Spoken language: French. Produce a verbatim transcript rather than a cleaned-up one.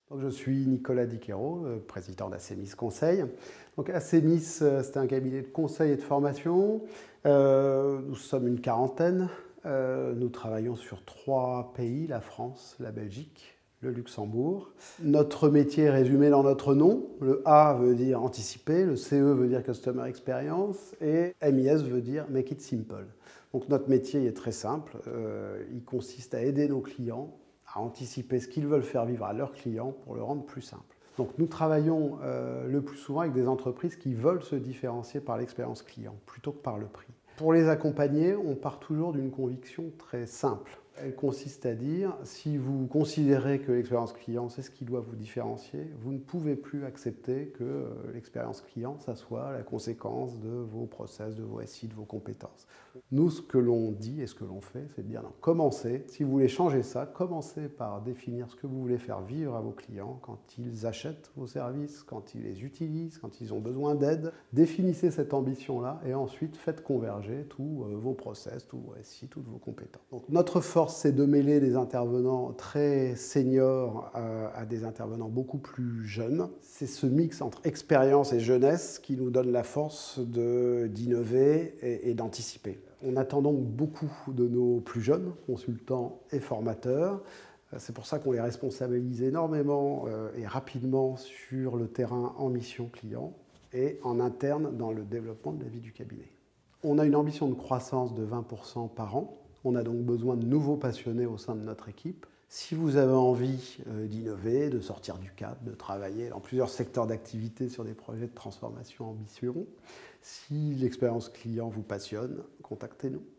Donc, je suis Nicolas Diquero, président d'Acemis Conseil. Donc, Acemis, c'est un cabinet de conseil et de formation. Euh, nous sommes une quarantaine. Euh, nous travaillons sur trois pays, la France, la Belgique, le Luxembourg. Notre métier est résumé dans notre nom. Le A veut dire anticiper, le C E veut dire Customer Experience et M I S veut dire Make it simple. Donc notre métier est très simple. Euh, il consiste à aider nos clients à anticiper ce qu'ils veulent faire vivre à leurs clients pour le rendre plus simple. Donc nous travaillons euh, le plus souvent avec des entreprises qui veulent se différencier par l'expérience client plutôt que par le prix. Pour les accompagner, on part toujours d'une conviction très simple. Elle consiste à dire, si vous considérez que l'expérience client, c'est ce qui doit vous différencier, vous ne pouvez plus accepter que euh, l'expérience client, ça soit la conséquence de vos process, de vos S I, de vos compétences. Nous, ce que l'on dit et ce que l'on fait, c'est de dire, non, commencez, si vous voulez changer ça, commencez par définir ce que vous voulez faire vivre à vos clients quand ils achètent vos services, quand ils les utilisent, quand ils ont besoin d'aide. Définissez cette ambition-là et ensuite faites converger tous euh, vos process, tous vos S I, toutes vos compétences. Donc, notre force, c'est de mêler des intervenants très seniors à, à des intervenants beaucoup plus jeunes. C'est ce mix entre expérience et jeunesse qui nous donne la force d'innover et, et d'anticiper. On attend donc beaucoup de nos plus jeunes consultants et formateurs. C'est pour ça qu'on les responsabilise énormément euh, et rapidement sur le terrain en mission client et en interne dans le développement de la vie du cabinet. On a une ambition de croissance de vingt pour cent par an. On a donc besoin de nouveaux passionnés au sein de notre équipe. Si vous avez envie euh, d'innover, de sortir du cadre, de travailler dans plusieurs secteurs d'activité sur des projets de transformation ambitieux, si l'expérience client vous passionne, contactez-nous.